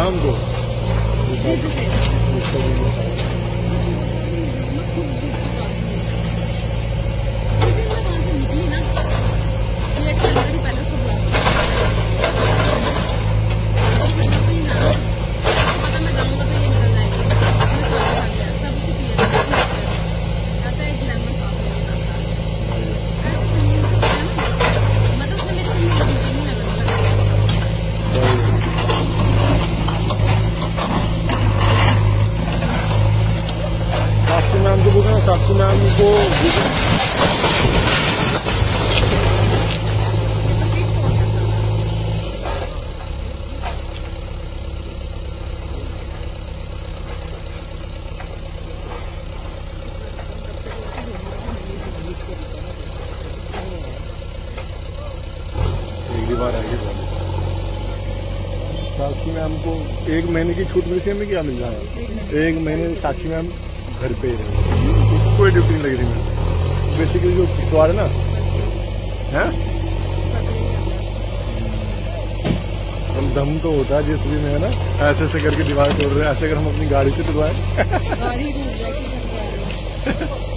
शाम को साक्षी मैम को बोलना, साक्षी मैम को एक दीवार आएगी। साक्षी मैम को 1 महीने की छूट मिलती है, हमें क्या मिल रहा है? 1 महीने साक्षी मैम घर पे रहे, कोई ड्यूटी नहीं लग रही मैम। बेसिकली जो पिछवाड़ है ना, है हम दम तो होता है जेसीबी में, है ना, ऐसे ऐसे करके दीवार तोड़ रहे हैं। ऐसे अगर हम अपनी गाड़ी से तोड़वाएं